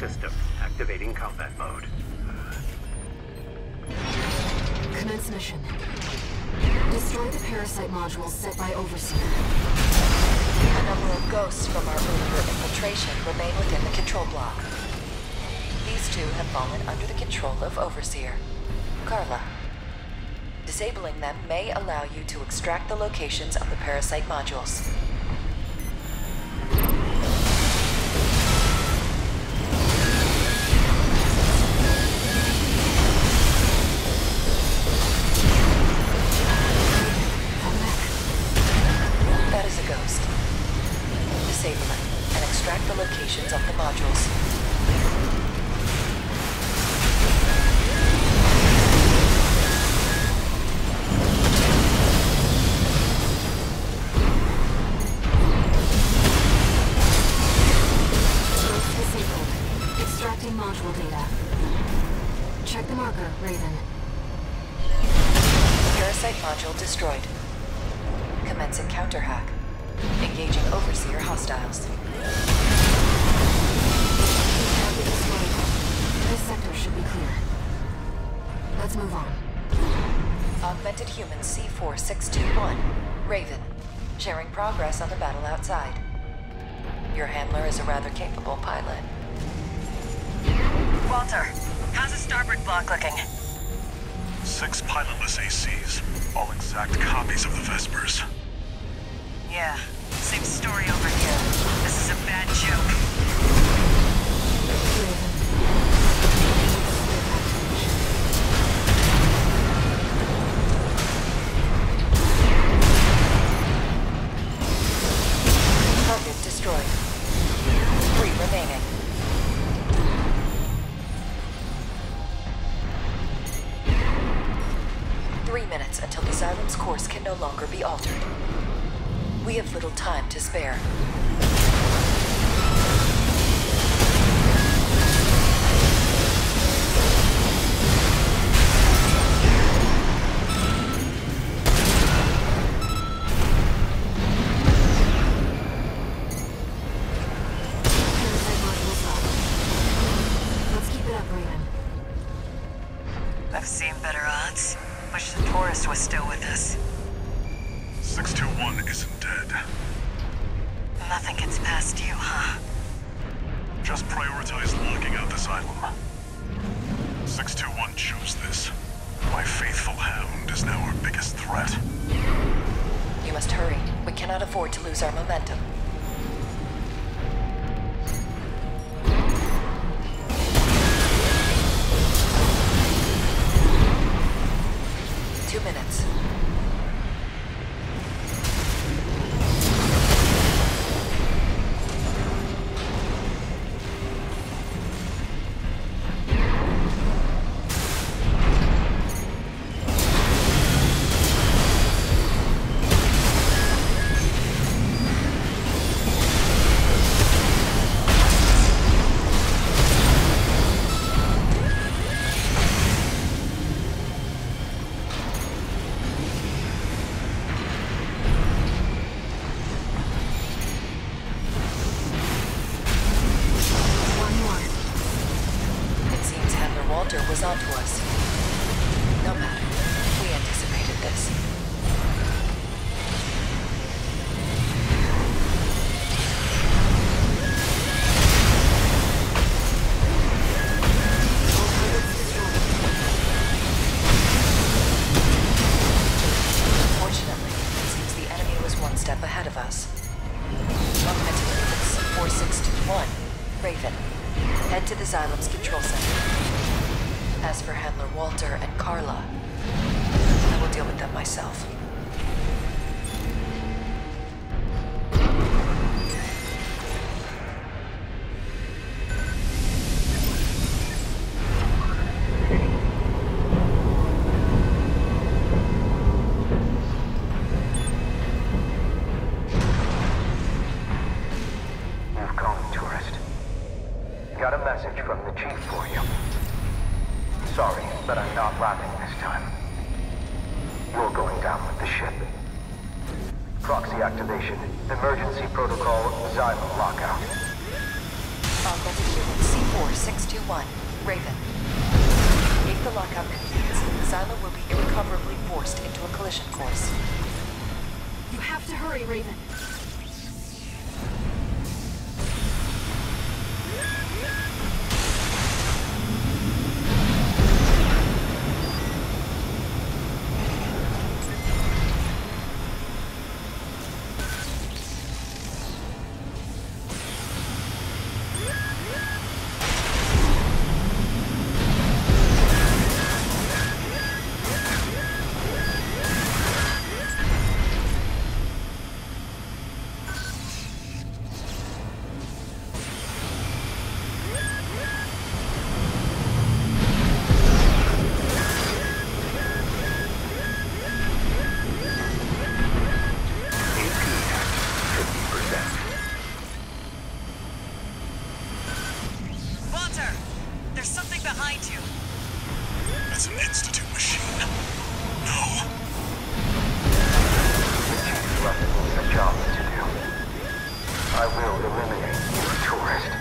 system. Activating combat mode. Commence mission. Destroy the parasite modules set by Overseer. A number of ghosts from our earlier infiltration remain within the control block. These two have fallen under the control of Overseer. Carla. Disabling them may allow you to extract the locations of the parasite modules. That is a ghost. Disable it and extract the locations of the modules. Module data. Check the marker, Raven. Parasite module destroyed. Commencing counter-hack. Engaging Overseer hostiles. Target destroyed. This sector should be clear. Let's move on. Augmented Human C4621. Raven. Sharing progress on the battle outside. Your handler is a rather capable pilot. Walter, how's the starboard block looking? 6 pilotless ACs, all exact copies of the Vespers. Yeah, same story over here. This is a bad joke. Target destroyed. 3 remaining. Until the Xylem's course can no longer be altered. We have little time to spare. Let's keep it up, Raven. I've seen better odds. Wish the tourist was still with us. 621 isn't dead. Nothing gets past you, huh? Just prioritize locking out the Xylem. 621 chose this. My faithful hound is now our biggest threat. You must hurry. We cannot afford to lose our momentum. Minutes. Was onto us. No matter. We anticipated this. Fortunately, it seems the enemy was one step ahead of us. Augmented Units 4621. Raven. Head to the Xylem's control center. As for Handler Walter and Carla, I will deal with them myself. You've come, tourist. Got a message from the chief for you. Sorry, but I'm not laughing this time. You're going down with the ship. Proxy activation. Emergency protocol, Xylem lockout. Augmented human C4621, Raven. If the lockout completes, Xyla will be irrecoverably forced into a collision course. You have to hurry, Raven. Walter! There's something behind you. It's an Institute machine. No. Left me some jobs to do. I will eliminate you, tourist.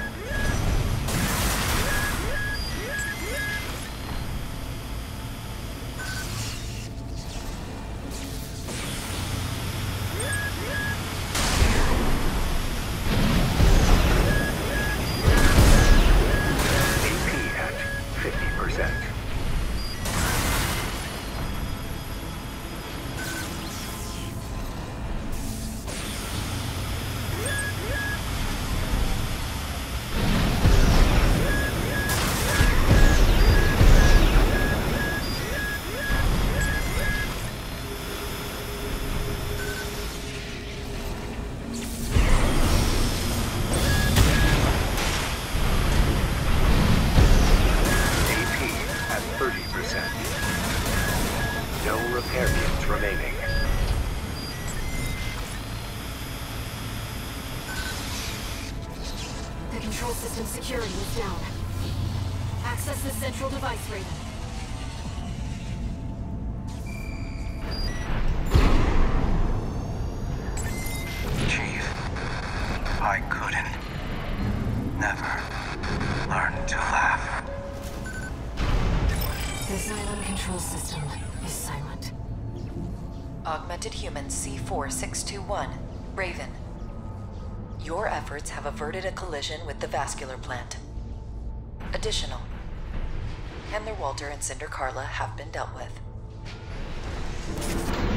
AP at 50%. AP at 30%. No repair kits remaining. The control system security is down. Access the central device, Raven. Chief, I couldn't. Never learn to laugh. The Xylem control system is silent. Augmented human C4621, Raven. Your efforts have averted a collision with the vascular plant. Additional. Handler Walter and Cinder Carla have been dealt with.